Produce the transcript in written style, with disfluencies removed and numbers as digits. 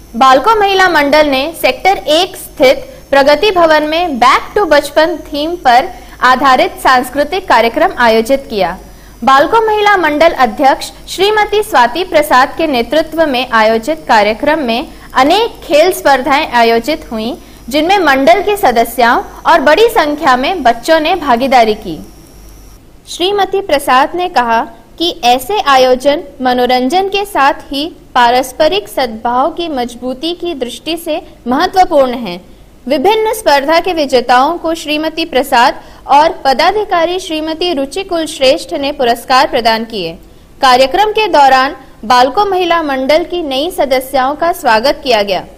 बालको महिला मंडल ने सेक्टर 1 स्थित प्रगति भवन में बैक टू बचपन थीम पर आधारित सांस्कृतिक कार्यक्रम आयोजित किया। बालको महिला मंडल अध्यक्ष श्रीमती स्वाति प्रसाद के नेतृत्व में आयोजित कार्यक्रम में अनेक खेल स्पर्धाएं आयोजित हुईं, जिनमें मंडल के सदस्यों और बड़ी संख्या में बच्चों ने भागीदारी की। श्रीमती प्रसाद ने कहा कि ऐसे आयोजन मनोरंजन के साथ ही पारस्परिक सद्भाव की मजबूती की दृष्टि से महत्वपूर्ण हैं। विभिन्न स्पर्धा के विजेताओं को श्रीमती प्रसाद और पदाधिकारी श्रीमती रुचि कुलश्रेष्ठ ने पुरस्कार प्रदान किए। कार्यक्रम के दौरान बालको महिला मंडल की नई सदस्यों का स्वागत किया गया।